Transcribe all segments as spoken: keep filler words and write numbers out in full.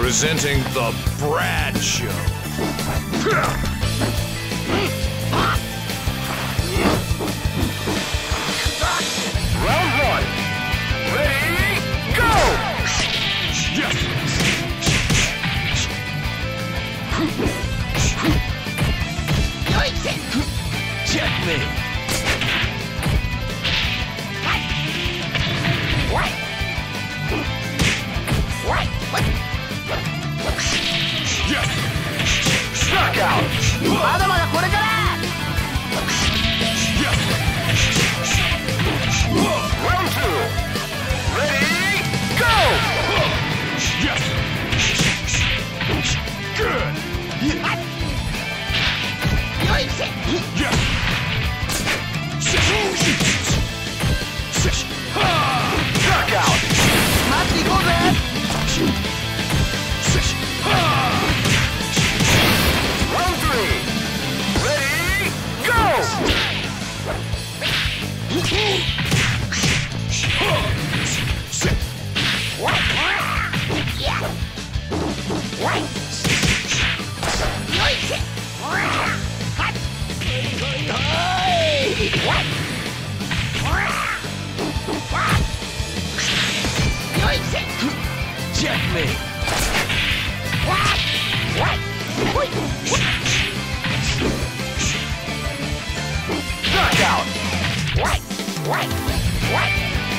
Presenting the Brad Show. Round one. Ready, go! Yes. Checkmate. What? What? What? Yes. Knockout. まだまだこれから。Yes. Round two. Ready, go. Yes. Good. Yes. Knockout. 待っていこうぜ。Round three. Ready, go. What? Yeah. What? What? Checkmate. What? What? Knockout. What? What? What?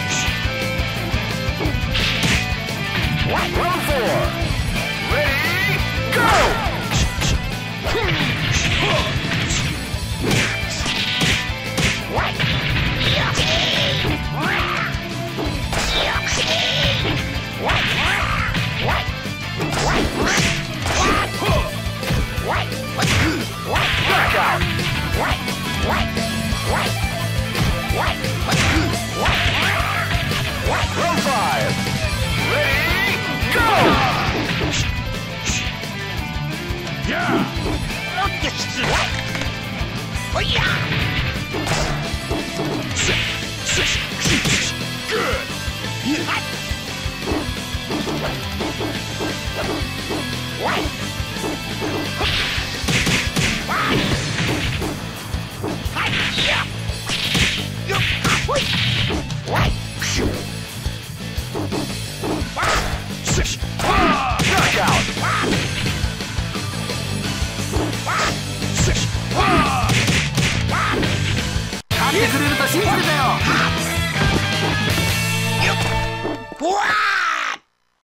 What? Round four. Ready, go. What? What? What? What? What? What? What? Knockout! What? What? What? What? What? What? Round five! Ready, go! Yeah! What? Oh yeah! Good! What? What? Knockout!勝ってくれると信じてたよ。